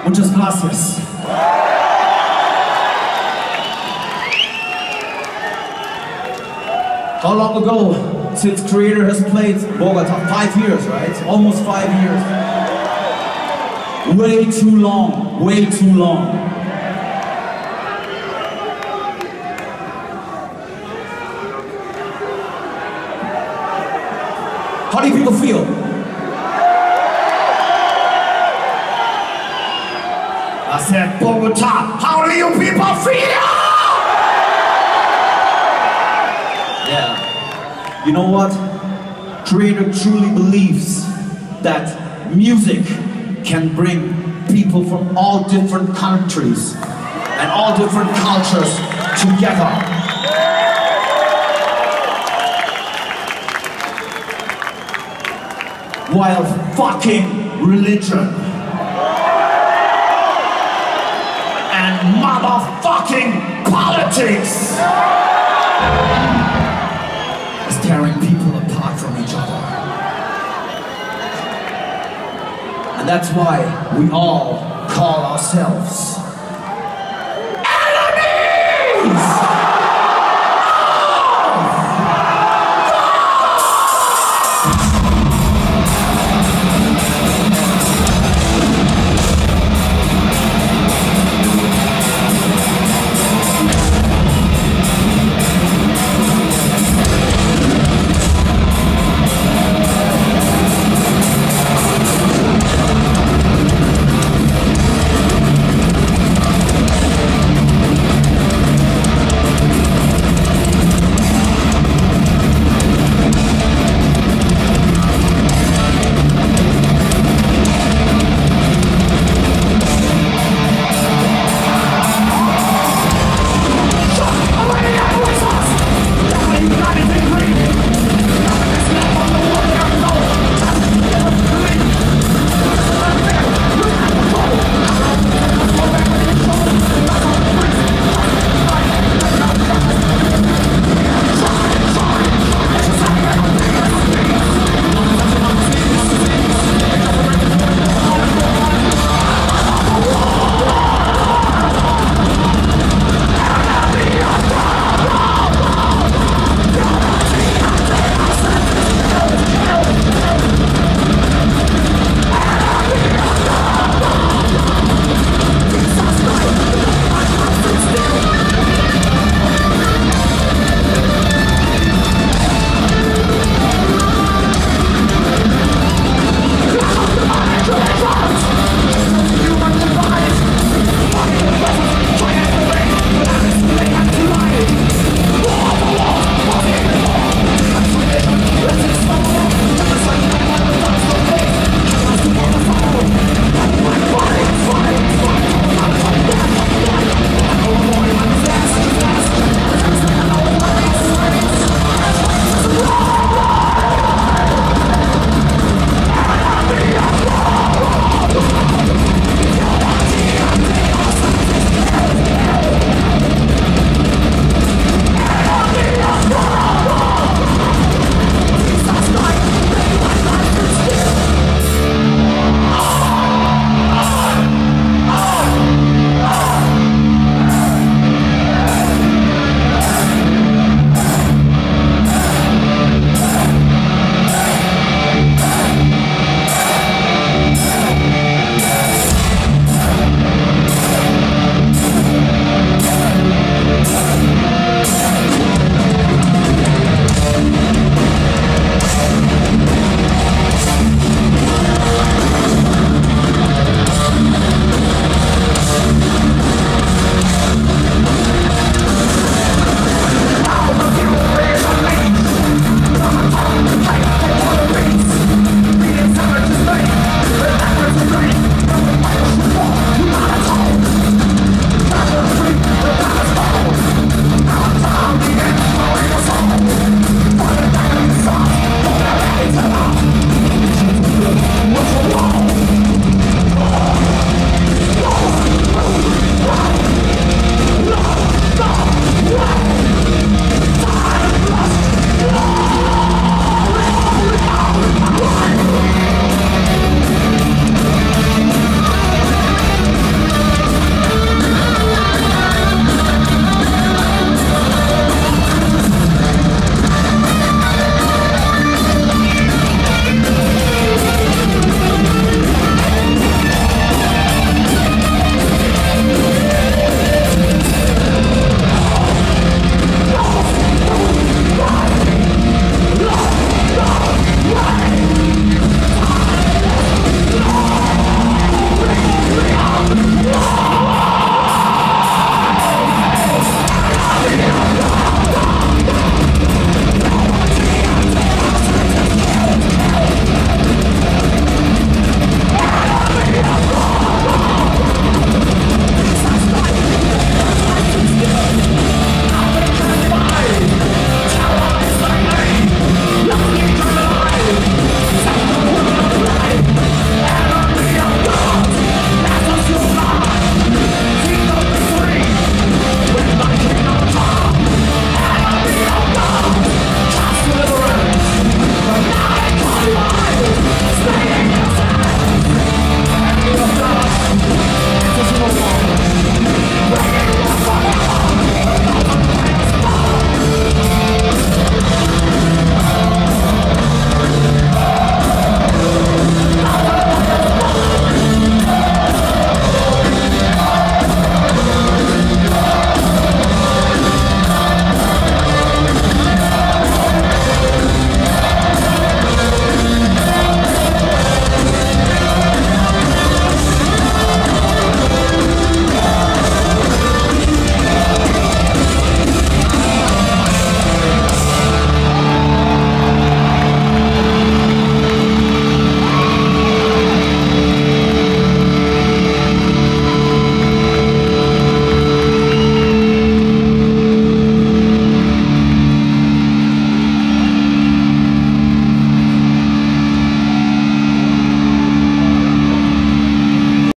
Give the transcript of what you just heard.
Muchas gracias. How long ago since Creator has played Bogota? 5 years, right? Almost 5 years. Way too long, way too long. How do you people feel? I said, Bogota, how do you people feel? Yeah. You know what? Creator truly believes that music can bring people from all different countries and all different cultures together. While fucking religion and motherfucking politics is tearing people apart from each other. And that's why we all call ourselves